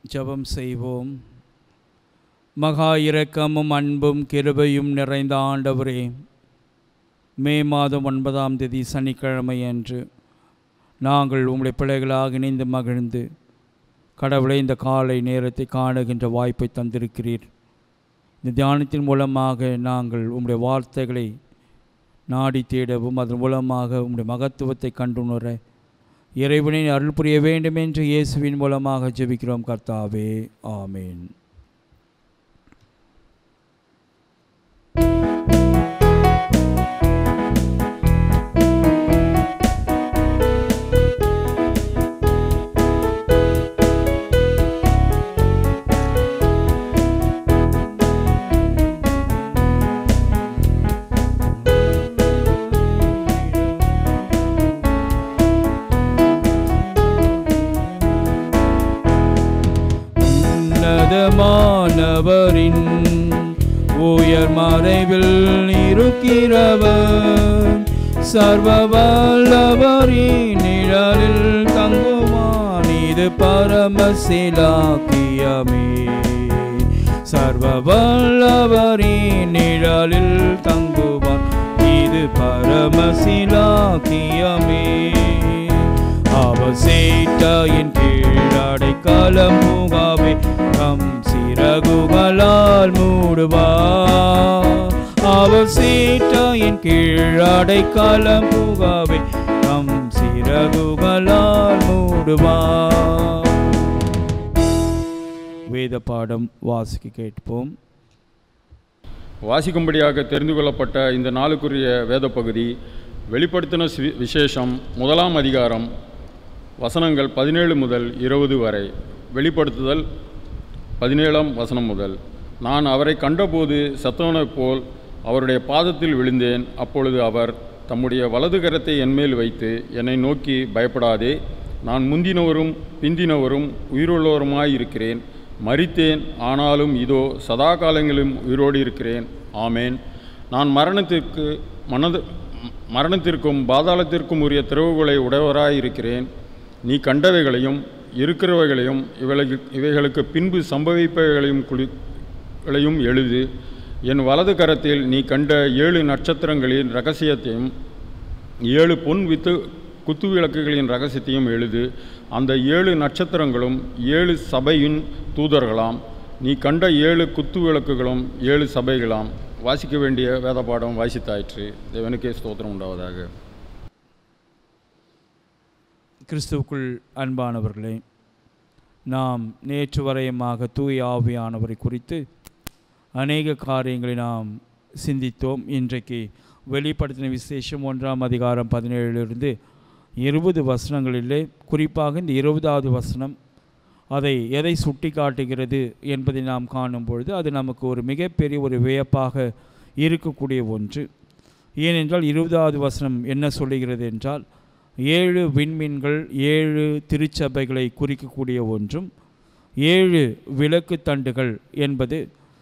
ஜெபம் செய்வோம். மகா இரக்கமும் அன்பும் கிருபையும் நிறைந்த ஆண்டவரே, மே மாதம் 9ஆம் தேதி சனிக்கிழமை அன்று நாங்கள் உம்முடைய பிள்ளைகளாக இணைந்து மகிழ்ந்து கடவுளை இந்த காலை நேரத்தை காணுகின்ற வாய்ப்பை தந்திருக்கிறீர். இந்த தியானத்தின் மூலமாக நாங்கள் உம்முடைய வார்த்தைகளை நாடி தேடவும் அதன் மூலமாக உம்முடைய மகத்துவத்தை கண்டுணர இறைவனை அருள் புரிய வேண்டும் என்று இயேசுவின் மூலமாக ஜெபிக்கிறோம் கர்த்தாவே, ஆமேன். மாணவரின் உயர் மறைவில் இருக்கிறவர், சர்வ வல்லவரின் நிழலில் தங்குவான், இது பரமசிலாக்கியமே. சர்வ வல்லவரின் நிழலில் தங்குவான், இது பரமசிலாக்கியமே. அவர் சேட்டையின் கீழடை காலம் முகாமே, தம் சிறகுகளால் மூடுவார். அவர் சேட்டையின் கீழடை காலம் முகாமே, தம் சிறகுகளால் மூடுவார். வேத பாடம் வாசிக்க கேட்போம். வாசிக்கும்படியாக தெரிந்து கொள்ளப்பட்ட இந்த நாளுக்குரிய வேத பகுதி வெளிப்படுத்தின விசேஷம் 1ஆம் அதிகாரம் வசனங்கள் 17 முதல் 20 வரை. வெளிப்படுத்துதல் 17ஆம் வசனம் முதல். நான் அவரை கண்டபோது சத்தவனைப் போல் அவருடைய பாதத்தில் விழுந்தேன். அப்பொழுது அவர் தம்முடைய வலது கரத்தை என்மேல் வைத்து என்னை நோக்கி, பயப்படாதே, நான் முந்தினவரும் பிந்தினவரும் உயிருள்ளவருமாயிருக்கிறேன். மரித்தேன், ஆனாலும் இதோ சதா காலங்களிலும் உயிரோடு இருக்கிறேன். ஆமேன். நான் மரணத்திற்கும் பாதாளத்திற்கும் உரிய திறவுகளை உடையவராயிருக்கிறேன். நீ கண்டவைகளையும் இருக்கிறவைகளையும் இவைகளுக்கு பின்பு சம்பவிப்பவைகளையும் எழுது. என் வலது கரத்தில் நீ கண்ட 7 நட்சத்திரங்களின் இரகசியத்தையும் 7 பொன் குத்துவிளக்குகளின் இரகசியத்தையும் எழுது. அந்த 7 நட்சத்திரங்களும் 7 சபையின் தூதர்களாம். நீ கண்ட 7 குத்துவிளக்குகளும் 7 சபைகளாம். வாசிக்க வேண்டிய வேத பாடம் வாசித்தாயிற்று. தேவனுக்கே ஸ்தோத்திரம் உண்டாவதாக. கிறிஸ்துவுக்குள் அன்பானவர்களே, நாம் நேற்று வரையமாக தூய ஆவியானவரை குறித்து அநேக காரியங்களை நாம் சிந்தித்தோம். இன்றைக்கு வெளிப்படுத்தின விசேஷம் 1ஆம் அதிகாரம் 17 20 வசனங்களிலே, குறிப்பாக இந்த 20வது வசனம் எதை சுட்டி காட்டுகிறது என்பதை நாம் காணும் பொழுது அது நமக்கு ஒரு மிகப்பெரிய ஒரு வியப்பாக இருக்கக்கூடிய ஒன்று. ஏனென்றால் 20வது வசனம் என்ன சொல்லுகிறது என்றால், 7 விண்மீன்கள் 7 திருச்சபைகளை குறிக்கக்கூடிய ஒன்றும், 7 விளக்கு தண்டுகள் என்பது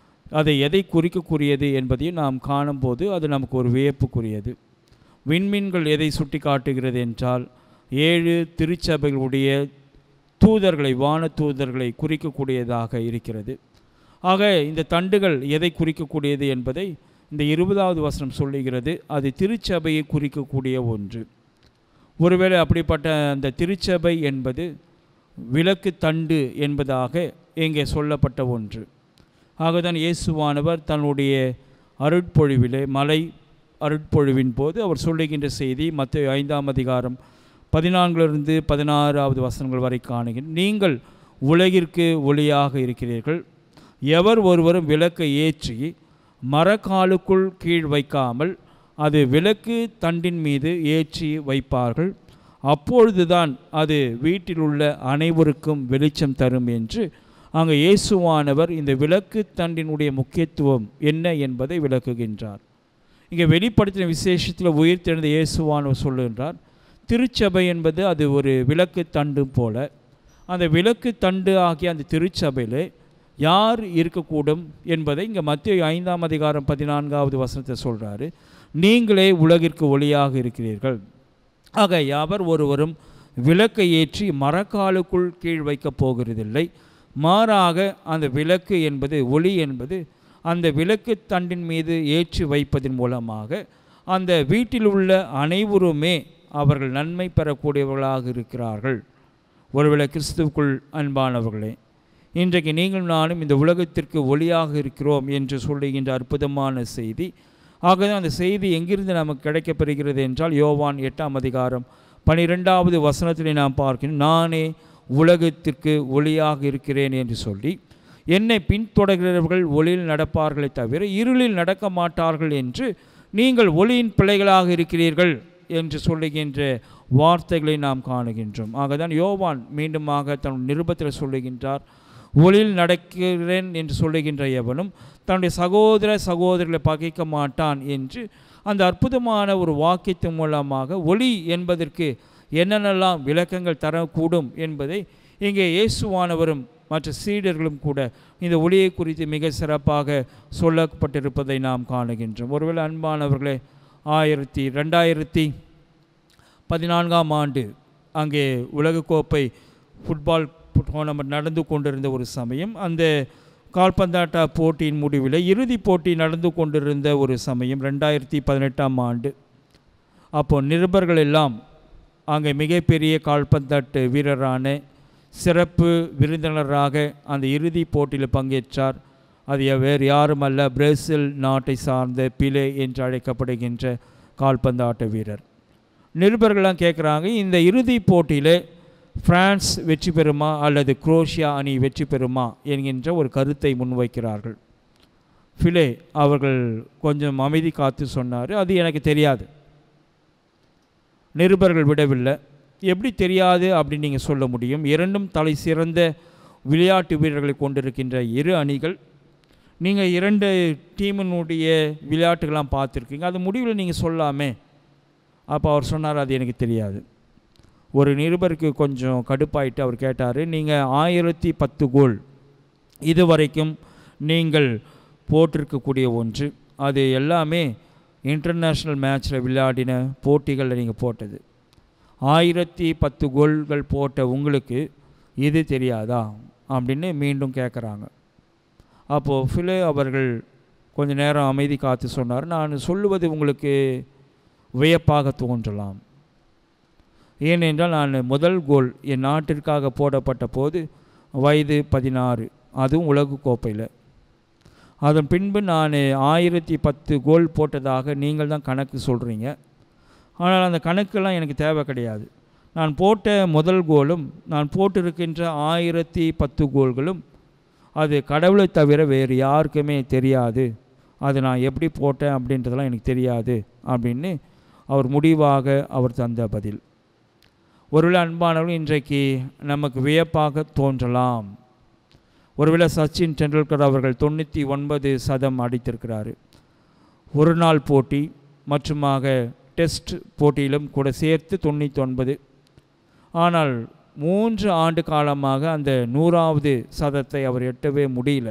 எதை குறிக்கக்கூடியது என்பதையும் நாம் காணும்போது அது நமக்கு ஒரு வியப்புக்குரியது. விண்மீன்கள் எதை சுட்டி காட்டுகிறது என்றால் 7 திருச்சபைகளுடைய தூதர்களை, வான தூதர்களை குறிக்கக்கூடியதாக இருக்கிறது. ஆக இந்த தண்டுகள் எதை குறிக்கக்கூடியது என்பதை இந்த 20வது வசனம் சொல்லுகிறது. அது திருச்சபையை குறிக்கக்கூடிய ஒன்று. ஒருவேளை அப்படிப்பட்ட அந்த திருச்சபை என்பது விளக்கு தண்டு என்பதாக இங்கே சொல்லப்பட்ட ஒன்று. ஆகதான் இயேசுவானவர் தன்னுடைய அருட்பொழிவிலே, மலை அருட்பொழிவின் போது அவர் சொல்லுகின்ற செய்தி மத்தேயு 5ஆம் அதிகாரம் 14 16வது வசனங்கள் வரை காணுகிறேன். நீங்கள் உலகிற்கு ஒளியாக இருக்கிறீர்கள். எவர் ஒருவரும் விளக்கை ஏற்றி மரக்காலுக்குள் கீழ் வைக்காமல் அது விளக்கு தண்டின் மீது ஏற்றி வைப்பார்கள். அப்பொழுதுதான் அது வீட்டிலுள்ள அனைவருக்கும் வெளிச்சம் தரும் என்று அங்கே இயேசுவானவர் இந்த விளக்கு தண்டினுடைய முக்கியத்துவம் என்ன என்பதை விளக்குகின்றார். இங்கே வெளிப்படுத்தின விசேஷத்தில் உயிர்த்தெழுந்த இயேசுவானவர் சொல்லுகின்றார், திருச்சபை என்பது அது ஒரு விளக்கு தண்டு போல. அந்த விளக்கு தண்டு ஆகிய அந்த திருச்சபையில் யார் இருக்கக்கூடும் என்பதை இங்கே மத்தேயு 5ஆம் அதிகாரம் 14வது வசனத்தை சொல்கிறாரு. நீங்களே உலகிற்கு ஒளியாக இருக்கிறீர்கள். ஆக யாவர் ஒருவரும் விளக்கை ஏற்றி மரக்காலுக்குள் கீழ் வைக்கப் போகிறதில்லை, மாறாக அந்த விளக்கு என்பது, ஒளி என்பது அந்த விளக்கு தண்டின் மீது ஏற்றி வைப்பதன் மூலமாக அந்த வீட்டில் உள்ள அனைவருமே அவர்கள் நன்மை பெறக்கூடியவர்களாக இருக்கிறார்கள். ஒருவேளை கிறிஸ்துவுக்குள் அன்பானவர்களே, இன்றைக்கு நீங்கள் நானும் இந்த உலகத்திற்கு ஒளியாக இருக்கிறோம் என்று சொல்லுகின்ற அற்புதமான செய்தி. ஆகவே அந்த செய்தி எங்கிருந்து நமக்கு கிடைக்கப்பெறுகிறது என்றால், யோவான் 8ஆம் அதிகாரம் 12வது வசனத்திலே நாம் பார்க்கிறோம், நானே உலகத்திற்கு ஒளியாக இருக்கிறேன் என்று சொல்லி, என்னை பின்தொடர்கிறவர்கள் ஒளியில் நடப்பார்களே தவிர இருளில் நடக்க மாட்டார்கள் என்று நீங்கள் ஒளியின் பிள்ளைகளாக இருக்கிறீர்கள் என்று சொல்லுகின்ற வார்த்தைகளை நாம் காணுகின்றோம். ஆகதான் யோவான் மீண்டுமாக தன் நிருபத்தில் சொல்லுகின்றார், ஒளியில் நடக்கிறேன் என்று சொல்லுகின்ற எவனும் தன்னுடைய சகோதரர்களை பகைக்க மாட்டான் என்று அந்த அற்புதமான ஒரு வாக்கியத்தின் மூலமாக ஒளி என்பதற்கு என்னென்னலாம் விளக்கங்கள் தரக்கூடும் என்பதை இங்கே இயேசுவானவரும் மற்ற சீடர்களும் கூட இந்த ஒளியை குறித்து மிக சிறப்பாக சொல்லப்பட்டிருப்பதை நாம் காணுகின்றோம். ஒருவேளை அன்பானவர்களே, 2014ஆம் ஆண்டு அங்கே உலகக்கோப்பை ஃபுட்பால் டோர்னமெண்ட் நடந்து கொண்டிருந்த ஒரு சமயம், அந்த கால்பந்தாட்ட போட்டியின் முடிவில் இறுதிப் போட்டி நடந்து கொண்டிருந்த ஒரு சமயம் 2018ஆம் ஆண்டு. அப்போது நிருபர்கள் எல்லாம் அங்கே மிகப்பெரிய கால்பந்தாட்ட வீரரான சிறப்பு விருந்தினராக அந்த இறுதிப் போட்டியில் பங்கேற்றார். அது வேறு யாரும் அல்ல, பிரேசில் நாட்டை சார்ந்த பிலே என்று அழைக்கப்படுகின்ற கால்பந்தாட்ட வீரர். நிருபர்கள்லாம் கேட்குறாங்க, இந்த இறுதிப் போட்டியில் பிரான்ஸ் வெற்றி பெறுமா அல்லது குரோஷியா அணி வெற்றி பெறுமா என்கின்ற ஒரு கருத்தை முன்வைக்கிறார்கள். பிலே அவர்கள் கொஞ்சம் அமைதி காத்து சொன்னார், அது எனக்கு தெரியாது. நிருபர்கள் விடவில்லை. எப்படி தெரியாது அப்படின்னு நீங்கள் சொல்ல முடியும்? இரண்டும் தலை சிறந்த விளையாட்டு வீரர்களை கொண்டிருக்கின்ற இரு அணிகள். நீங்கள் 2 டீமினுடைய விளையாட்டுகள்லாம் பார்த்துருக்கீங்க, அது முடிவில் நீங்கள் சொல்லாமே. அப்போ அவர் சொன்னார், அது எனக்கு தெரியாது. ஒரு நிருபருக்கு கொஞ்சம் கடுப்பாயிட்டு அவர் கேட்டார், நீங்கள் 1010 கோல் இதுவரைக்கும் நீங்கள் போட்டிருக்கக்கூடிய ஒன்று, அது எல்லாமே இன்டர்நேஷ்னல் மேட்ச்சில் விளையாடின போட்டிகளில் நீங்கள் போட்டது. 1010 கோல்கள் போட்ட உங்களுக்கு இது தெரியாதா அப்படின்னு மீண்டும் கேட்குறாங்க. அப்போது ஃபிலே அவர்கள் கொஞ்ச நேரம் அமைதி காத்து சொன்னார், நான் சொல்லுவது உங்களுக்கு வியப்பாக தோன்றலாம். ஏனென்றால் நான் முதல் கோல் என் நாட்டிற்காக போடப்பட்ட போது வயது 16, அதுவும் உலக கோப்பையில். அதன் பின்பு நான் 1010 கோல் போட்டதாக நீங்கள் தான் கணக்கு சொல்கிறீங்க. ஆனால் அந்த கணக்கெல்லாம் எனக்கு தேவை கிடையாது. நான் போட்ட முதல் கோலும் நான் போட்டிருக்கின்ற 1010 கோல்களும் அது கடவுளை தவிர வேறு யாருக்குமே தெரியாது. அது நான் எப்படி போட்டேன் அப்படின்றதெல்லாம் எனக்கு தெரியாது அப்படின்னு அவர் முடிவாக அவர் தந்த பதில். ஒருவேளை அன்பானவர்கள், இன்றைக்கு நமக்கு வியப்பாக தோன்றலாம். ஒருவேளை சச்சின் டெண்டுல்கர் அவர்கள் 99% அடித்திருக்கிறாரு. ஒரு நாள் போட்டி மற்றுமாக டெஸ்ட் போட்டியிலும் கூட சேர்த்து 99. ஆனால் 3 ஆண்டு காலமாக அந்த 100வது சதத்தை அவர் எட்டவே முடியல.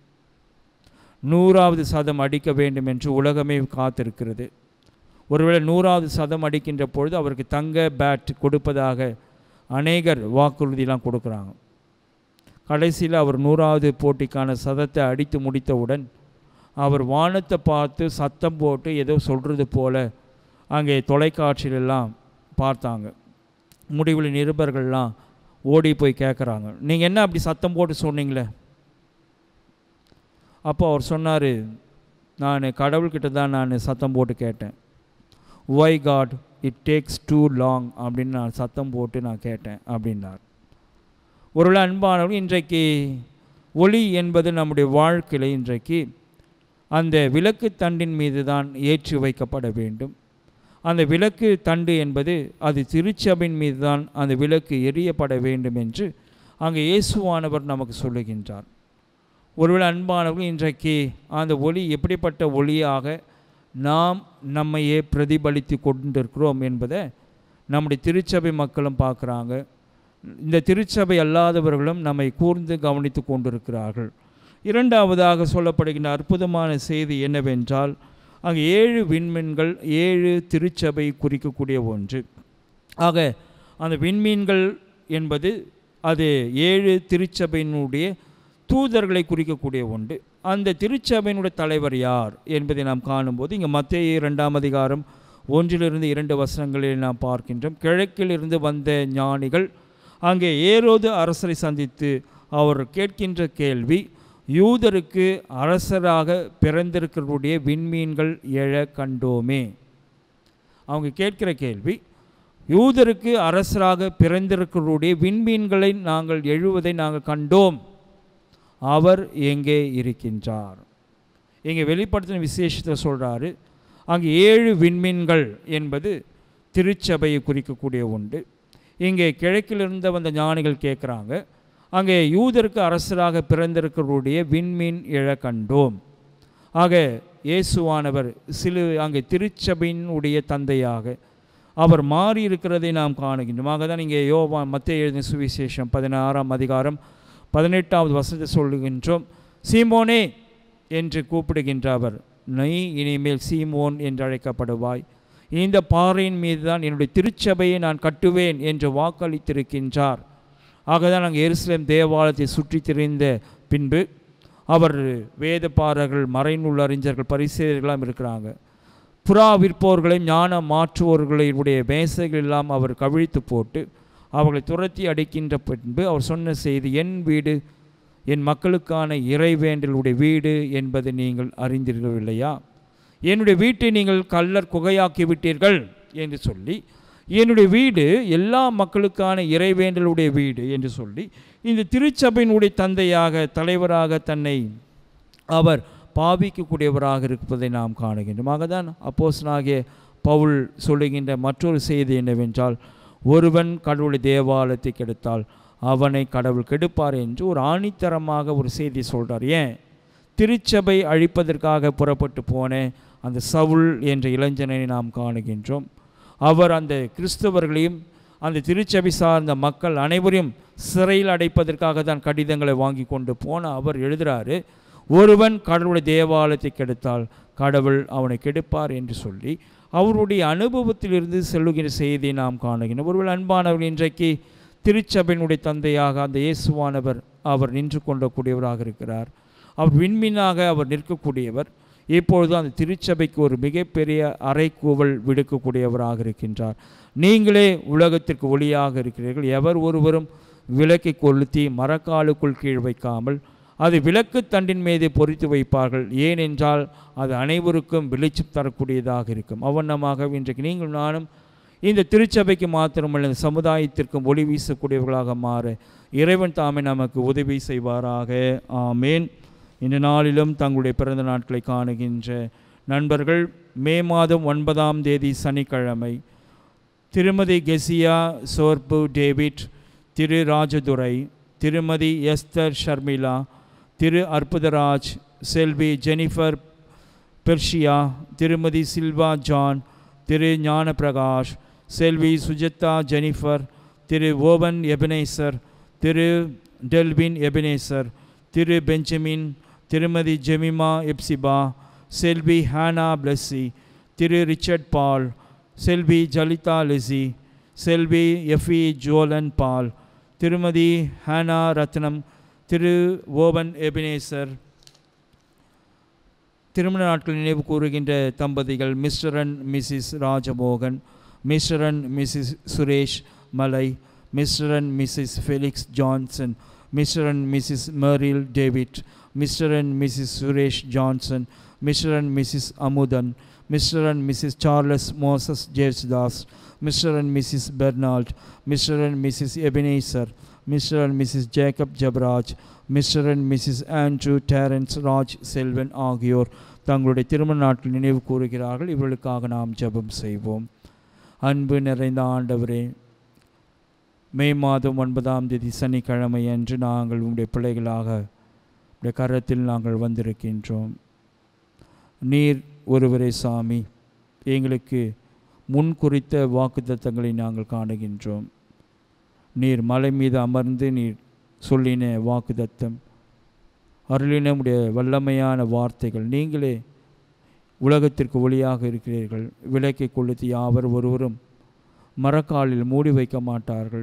100வது சதம் அடிக்க வேண்டும் என்று உலகமே காத்திருக்கிறது. ஒருவேளை 100வது சதம் அடிக்கின்ற பொழுது அவருக்கு தங்க பேட் கொடுப்பதாக அநேகர் வாக்குறுதியெலாம் கொடுக்குறாங்க. கடைசியில் அவர் 100வது போட்டிக்கான சதத்தை அடித்து முடித்தவுடன் அவர் வானத்தை பார்த்து சத்தம் போட்டு ஏதோ சொல்கிறது போல அங்கே தொலைக்காட்சியிலெல்லாம் பார்த்தாங்க. முடிவில் நிருபர்கள்லாம் ஓடி போய் கேட்குறாங்க, நீங்கள் என்ன அப்படி சத்தம் போட்டு சொன்னீங்களே? அப்போ அவர் சொன்னார், நான் கடவுள்கிட்ட தான் நான் சத்தம் போட்டு கேட்டேன். Why God it takes too long அப்படின்னு நான் சத்தம் போட்டு நான் கேட்டேன் அப்படின்னார். ஒருவேளை அன்பானவர்கள், இன்றைக்கு ஒளி என்பது நம்முடைய வாழ்க்கையில் இன்றைக்கு அந்த விளக்கு தண்டின் மீது தான் ஏற்றி வைக்கப்பட வேண்டும். அந்த விளக்கு தண்டு என்பது அது திருச்சபையின் மீது தான் அந்த விளக்கு எரியப்பட வேண்டும் என்று அங்கே இயேசுவானவர் நமக்கு சொல்லுகின்றார். ஒருவேளை அன்பானவர்கள், இன்றைக்கு அந்த ஒளி எப்படிப்பட்ட ஒளியாக நாம் நம்மையே பிரதிபலித்து கொண்டிருக்கிறோம் என்பதை நம்முடைய திருச்சபை மக்களும் பார்க்குறாங்க. இந்த திருச்சபை அல்லாதவர்களும் நம்மை கூர்ந்து கவனித்து கொண்டிருக்கிறார்கள். இரண்டாவதாக சொல்லப்படுகின்ற அற்புதமான செய்தி என்னவென்றால், அங்கே 7 விண்மீன்கள் 7 திருச்சபை குறிக்கக்கூடிய ஒன்று. ஆக அந்த விண்மீன்கள் என்பது அது 7 திருச்சபையினுடைய தூதர்களை குறிக்கக்கூடிய ஒன்று. அந்த திருச்சபையினுடைய தலைவர் யார் என்பதை நாம் காணும்போது இங்கே மத்தேயு 2ஆம் அதிகாரம் 1-2 வசனங்களில் நாம் பார்க்கின்றோம். கிழக்கிலிருந்து வந்த ஞானிகள் அங்கே ஏரோது அரசரை சந்தித்து அவர் கேட்கின்ற கேள்வி, யூதருக்கு அரசராக பிறந்திருக்கிறவருடைய விண்மீன்கள் எழ கண்டோமே. அவங்க கேட்கிற கேள்வி, யூதருக்கு அரசராக பிறந்திருக்கிறவருடைய விண்மீன்களை நாங்கள் எழுவதை நாங்கள் கண்டோம், அவர் எங்கே இருக்கின்றார்? இங்கே வெளிப்படுத்தின விசேஷத்தை சொல்கிறாரு. அங்கே 7 விண்மீன்கள் என்பது திருச்சபையை குறிக்கக்கூடிய உண்டு. இங்கே கிழக்கிலிருந்து வந்த ஞானிகள் கேட்குறாங்க, அங்கே யூதருக்கு அரசராக பிறந்திருக்கிறவருடைய விண்மீன் எழ கண்டோம். ஆக இயேசுவானவர் அங்கே திருச்சபையினுடைய தந்தையாக அவர் மாறி இருக்கிறதை நாம் காணுகின்றோம். ஆக தான் இங்கே மத்தேயு எழுதின சுவிசேஷம் 16ஆம் அதிகாரம் 18வது வசனத்தை சொல்லுகின்றோம். சீமோனே என்று கூப்பிடுகின்ற அவர், நீ இனிமேல் சீமோன் என்று அழைக்கப்படுவாய், இந்த பாறையின் மீது தான் என்னுடைய திருச்சபையை நான் கட்டுவேன் என்று வாக்களித்திருக்கின்றார். ஆகதான் அங்கே எருசலேம் தேவாலயத்தை சுற்றி திரிந்த பின்பு அவர் வேதபாரர்கள், மறைநூல் அறிஞர்கள், பரிசேயர்களாம் இருக்கிறாங்க. புறா விற்போர்களையும் ஞான மாற்றுவோர்களுடைய மேசைகள் எல்லாம் அவர் கவிழ்த்து போட்டு அவர்களை துரத்தி அடிக்கின்ற பின்பு அவர் சொன்ன செய்தி, என் வீடு என் மக்களுக்கான இறைவேண்டலுடைய வீடு என்பதை நீங்கள் அறிந்திருக்கவில்லையா? என்னுடைய வீட்டை நீங்கள் கள்ளர் குகையாக்கி விட்டீர்கள் என்று சொல்லி, என்னுடைய வீடு எல்லா மக்களுக்கான இறைவேண்டலுடைய வீடு என்று சொல்லி இந்த திருச்சபையினுடைய தந்தையாக தலைவராக தன்னை அவர் பாவிக்கக்கூடியவராக இருப்பதை நாம் காணுகின்றோம். ஆகதான் அப்போஸ்தலனாகிய பவுல் சொல்லுகின்ற மற்றொரு செய்தி என்னவென்றால், ஒருவன் கடவுளுடைய தேவாலயத்தை கெடுத்தால் அவனை கடவுள் கெடுப்பார் என்று ஒரு ஆணித்தரமாக ஒரு செய்தி சொல்கிறார். ஏன்? திருச்சபை அழிப்பதற்காக புறப்பட்டு போன அந்த சவுல் என்ற இளைஞனை நாம் காணுகின்றோம். அவர் அந்த கிறிஸ்தவர்களையும் அந்த திருச்சபை சார்ந்த மக்கள் அனைவரையும் சிறையில் அடைப்பதற்காக தான் கடிதங்களை வாங்கி கொண்டு போன அவர் எழுதுகிறாரு, ஒருவன் கடவுளுடைய தேவாலயத்தை கெடுத்தால் கடவுள் அவனை கெடுப்பார் என்று சொல்லி அவருடைய அனுபவத்திலிருந்து சொல்லுகிற செய்தியை நாம் காணுகின்றோம். ஒருவேளை அன்பானவர்கள், இன்றைக்கு திருச்சபையினுடைய தந்தையாக அந்த இயேசுவானவர் அவர் நின்று கொண்டக்கூடியவராக இருக்கிறார். அவர் விண்மீனாக அவர் நிற்கக்கூடியவர். இப்பொழுது அந்த திருச்சபைக்கு ஒரு மிகப்பெரிய அறைக்கூவல் விடுக்கக்கூடியவராக இருக்கின்றார். நீங்களே உலகத்திற்கு ஒளியாக இருக்கிறீர்கள். எவர் ஒருவரும் விளக்கை கொளுத்தி மரக்காலுக்குள் கீழ் வைக்காமல் அது விளக்கு தண்டின் மீது பொறித்து வைப்பார்கள். ஏனென்றால் அது அனைவருக்கும் வெளிச்சம் தரக்கூடியதாக இருக்கும். அவண்ணமாக இன்றைக்கு நீங்கள் நானும் இந்த திருச்சபைக்கு மாத்திரமல்ல, இந்த சமுதாயத்திற்கும் ஒளி வீசக்கூடியவர்களாக மாற இறைவன் தாமே நமக்கு உதவி செய்வாராக. ஆமேன். இந்த நாளிலும் தங்களுடைய பிறந்த நாட்களை காணுகின்ற நண்பர்கள், மே மாதம் 9ஆம் தேதி சனிக்கிழமை திருமதி கெசியா சோர்பு டேவிட், திரு ராஜதுரை, திருமதி எஸ்தர் ஷர்மிளா, திரு அற்புதராஜ், செல்வி ஜெனிஃபர் பெர்ஷியா, திருமதி சில்வா ஜான், திரு ஞான பிரகாஷ், செல்வி சுஜிதா ஜெனிஃபர், திரு ஓவன் எபனேசர், திரு டெல்வின் எபனேசர், திரு பெஞ்சமின், திருமதி ஜெமிமா எப்சிபா, செல்வி ஹானா பிளஸ்ஸி, திரு ரிச்சர்ட் பால், செல்வி ஜலிதா லெசி, செல்வி எஃபி ஜோலன் பால், திருமதி ஹானா ரத்னம், திரு ஓவன் எபினேசர். திருமண நாட்கள் நினைவு கூறுகின்ற தம்பதிகள் mister and missus Rajamohan, mister and missus Suresh மலை, mister and missus Felix Johnson, mister and missus Meryl David, mister and missus Suresh Johnson, mister and missus Amudhan, mister and missus Charles Moses Jesudas, mister and missus Bernald, mister and missus Ebenezer, mister and missus Jacob Jabaraj, mister and missus Andrew Terence Raj Selvan ஆகியோர் தங்களுடைய திருமண நாட்கள் நினைவு கூறுகிறார்கள். இவர்களுக்காக நாம் ஜெபம் செய்வோம். அன்பு நிறைந்த ஆண்டவரே, மே மாதம் 9ஆம் தேதி சனிக்கிழமை அன்று நாங்கள் உங்களுடைய பிள்ளைகளாக உடைய கரத்தில் நாங்கள் வந்திருக்கின்றோம். நீர் ஒருவரே சாமி, எங்களுக்கு முன் குறித்த வாக்குத்தத்தங்களை நாங்கள் காணுகின்றோம். நீர் மலை மீது அமர்ந்து நீர் சொல்லின வாக்குத்தத்தம், அருளின உடைய வல்லமையான வார்த்தைகள், நீங்களே உலகத்திற்கு ஒளியாக இருக்கிறீர்கள். விளக்கை கொளுத்தி யாவர் ஒருவரும் மரக்காலில் மூடி வைக்க மாட்டார்கள்.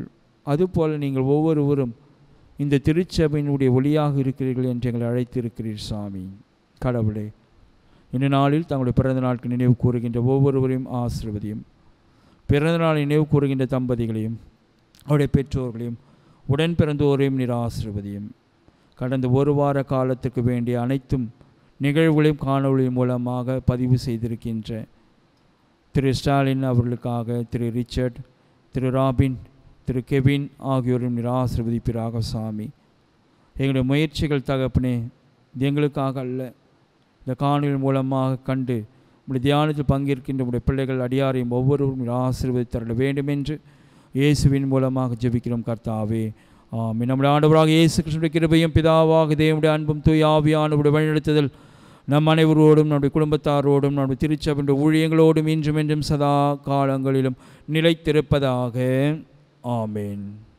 அதுபோல் நீங்கள் ஒவ்வொருவரும் இந்த திருச்சபையினுடைய ஒளியாக இருக்கிறீர்கள் என்று எங்களை அழைத்திருக்கிறீர் சாமி. கடவுளே, இந்த நாளில் தங்களுடைய பிறந்த நாளுக்கு நினைவு கூறுகின்ற ஒவ்வொருவரையும் ஆசீர்வதியும். பிறந்த நாள் நினைவு கூறுகின்ற தம்பதிகளையும் அவருடைய பெற்றோர்களையும் உடன் பிறந்தோரையும் நீர் ஆசீர்வதியும். கடந்த ஒரு வார காலத்துக்கு வேண்டிய அனைத்தும் நிகழ்வுகளையும் காணொளி மூலமாக பதிவு செய்திருக்கின்ற திரு ஸ்டாலின் அவர்களுக்காக, திரு ரிச்சர்ட், திரு ராபின், திரு கெவின் ஆகியோரும் நீர் ஆசீர்வதிப்பீராக சாமி. எங்களுடைய முயற்சிகள் தகப்பனே எங்களுக்காக அல்ல, இந்த காணொளி மூலமாக கண்டு உடைய தியானத்தில் பங்கேற்கின்ற உடைய பிள்ளைகள் அடியாரையும் ஒவ்வொருவரும் ஆசீர்வதித்தர வேண்டும் என்று இயேசுவின் மூலமாக ஜெபிக்கிறோம் கர்த்தாவே. ஆமென். நம்முடைய ஆண்டவராக இயேசு கிறிஸ்துவின் கிருபையும் பிதாவாக தேவனுடைய அன்பும் தூய ஆவியானவருடைய வழிநடத்துதல் நம் அனைவரோடும் நம்முடைய குடும்பத்தாரோடும் நம்முடைய திருச்சபையின் ஊழியங்களோடும் இன்றும் என்றும் சதா காலங்களிலும் நிலைத்திருப்பதாக. ஆமென்.